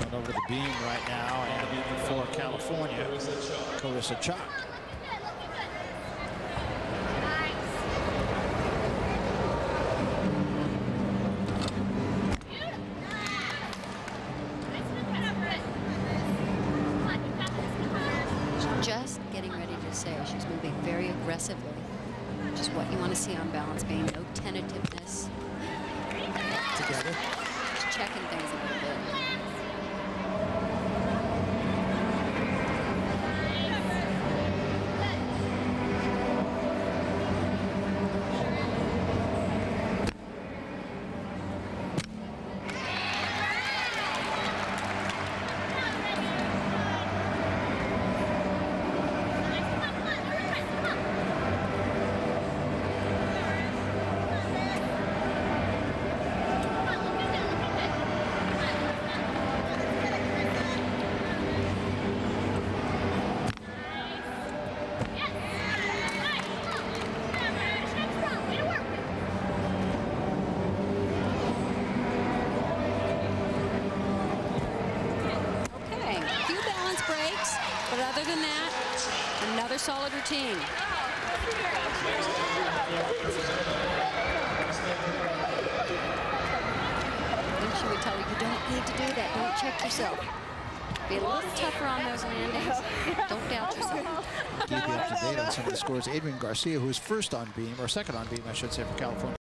Going over to the beam right now, and for California, Carissa Chock. Just getting ready to say she's moving very aggressively, which is what you want to see on balance beam. No tentativeness. Together. Just checking things a little bit. But other than that, another solid routine. And she would tell her, you don't need to do that. Don't check yourself. Be a little tougher on those landings. Don't doubt yourself. Keep you up to date on some of the scores. Adrian Garcia, who was first on beam, or second on beam, I should say, for California.